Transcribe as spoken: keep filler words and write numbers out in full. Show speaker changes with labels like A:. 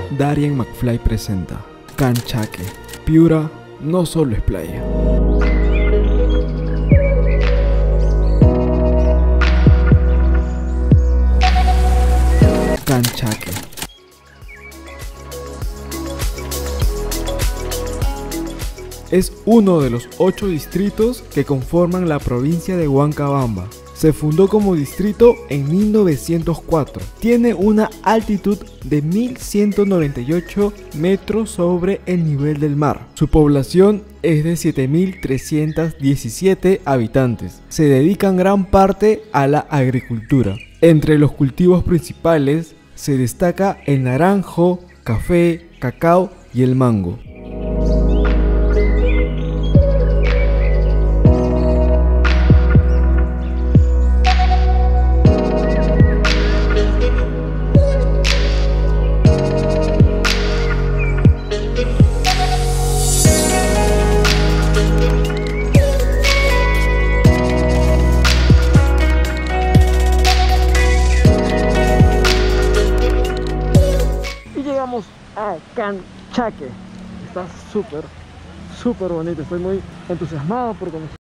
A: Darien McFly presenta Canchaque. Piura no solo es playa. Canchaque. Es uno de los ocho distritos que conforman la provincia de Huancabamba. Se fundó como distrito en mil novecientos cuatro. Tiene una altitud de mil ciento noventa y ocho metros sobre el nivel del mar. Su población es de siete mil trescientos diecisiete habitantes. Se dedican gran parte a la agricultura. Entre los cultivos principales se destaca el naranjo, café, cacao y el mango.
B: Llegamos a Canchaque. Está súper, súper bonito. Estoy muy entusiasmado por conocer.